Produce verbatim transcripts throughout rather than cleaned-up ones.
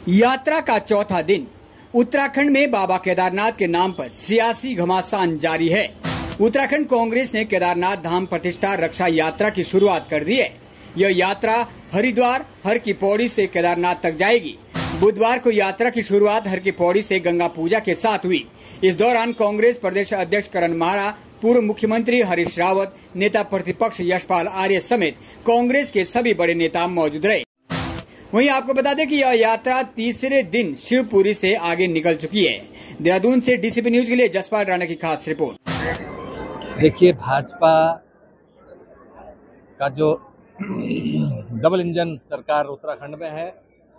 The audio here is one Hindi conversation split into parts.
यात्रा का चौथा दिन उत्तराखंड में बाबा केदारनाथ के नाम पर सियासी घमासान जारी है। उत्तराखंड कांग्रेस ने केदारनाथ धाम प्रतिष्ठा रक्षा यात्रा की शुरुआत कर दी है। यह यात्रा हरिद्वार हर की पौड़ी से केदारनाथ तक जाएगी। बुधवार को यात्रा की शुरुआत हर की पौड़ी से गंगा पूजा के साथ हुई। इस दौरान कांग्रेस प्रदेश अध्यक्ष करण मारा, पूर्व मुख्यमंत्री हरीश रावत, नेता प्रतिपक्ष यशपाल आर्य समेत कांग्रेस के सभी बड़े नेता मौजूद रहे। वहीं आपको बता दें कि यह यात्रा तीसरे दिन शिवपुरी से आगे निकल चुकी है। देहरादून से डीसीपी न्यूज के लिए जसपाल राणा की खास रिपोर्ट। देखिए, भाजपा का जो डबल इंजन सरकार उत्तराखंड में है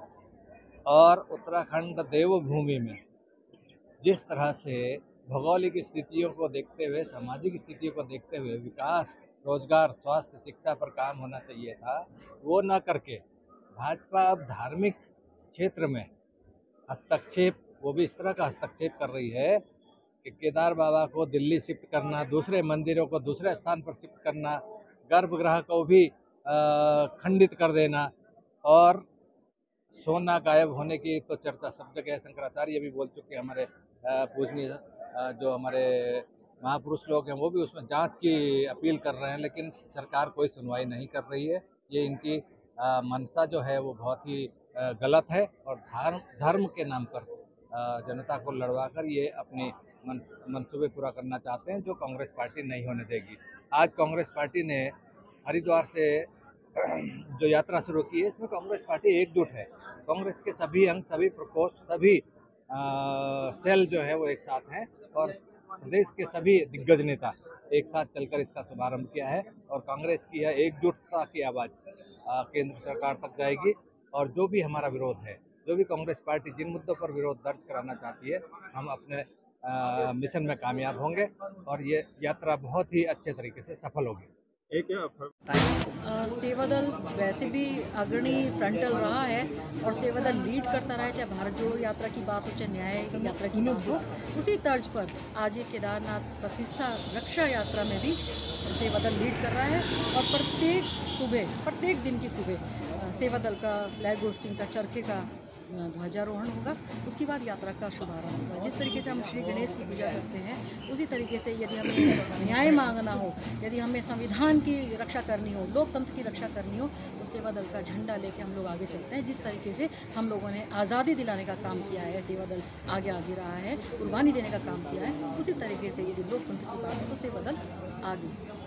और उत्तराखंड देवभूमि में जिस तरह से भौगोलिक स्थितियों को देखते हुए, सामाजिक स्थितियों को देखते हुए विकास, रोजगार, स्वास्थ्य, शिक्षा पर काम होना चाहिए था, वो न करके भाजपा अब धार्मिक क्षेत्र में हस्तक्षेप, वो भी इस तरह का हस्तक्षेप कर रही है कि केदार बाबा को दिल्ली शिफ्ट करना, दूसरे मंदिरों को दूसरे स्थान पर शिफ्ट करना, गर्भगृह को भी खंडित कर देना और सोना गायब होने की तो चर्चा सब जगह है। शंकराचार्य भी बोल चुके हैं, हमारे पूजनीय जो हमारे महापुरुष लोग हैं वो भी उसमें जांच की अपील कर रहे हैं, लेकिन सरकार कोई सुनवाई नहीं कर रही है। ये इनकी आ, मनसा जो है वो बहुत ही आ, गलत है और धर्म धर्म के नाम पर आ, जनता को लड़वाकर ये अपनी मन, मनसूबे पूरा करना चाहते हैं, जो कांग्रेस पार्टी नहीं होने देगी। आज कांग्रेस पार्टी ने हरिद्वार से जो यात्रा शुरू की है, इसमें कांग्रेस पार्टी एकजुट है। कांग्रेस के सभी अंग, सभी प्रकोष्ठ, सभी आ, सेल जो है वो एक साथ हैं और प्रदेश के सभी दिग्गज नेता एक साथ चलकर इसका शुभारंभ किया है और कांग्रेस की यह एकजुटता की आवाज़ केंद्र सरकार तक जाएगी। और जो भी हमारा विरोध है, जो भी कांग्रेस पार्टी जिन मुद्दों पर विरोध दर्ज कराना चाहती है, हम अपने आ, मिशन में कामयाब होंगे और ये यात्रा बहुत ही अच्छे तरीके से सफल होगी। एक सेवादल वैसे भी अग्रणी फ्रंटल रहा है और सेवादल लीड करता रहा है, चाहे भारत जोड़ो यात्रा की बात हो, चाहे न्याय यात्रा की बात हो। उसी तर्ज पर आज ये केदारनाथ प्रतिष्ठा रक्षा यात्रा में भी सेवादल लीड कर रहा है और प्रत्येक सुबह, प्रत्येक दिन की सुबह सेवादल का फ्लैग होस्टिंग का, चरखे का ध्वजारोहण होगा। उसके बाद यात्रा का शुभारंभ होगा। जिस तरीके से हम श्री गणेश की पूजा करते हैं, उसी तरीके से यदि हमें न्याय मांगना हो, यदि हमें संविधान की रक्षा करनी हो, लोकतंत्र की रक्षा करनी हो, तो सेवा दल का झंडा लेके हम लोग आगे चलते हैं। जिस तरीके से हम लोगों ने आज़ादी दिलाने का काम किया है, सेवा दल आगे आगे रहा है, कुर्बानी देने का काम किया है, उसी तरीके से यदि लोकतंत्र की बात हो तो सेवा दल आगे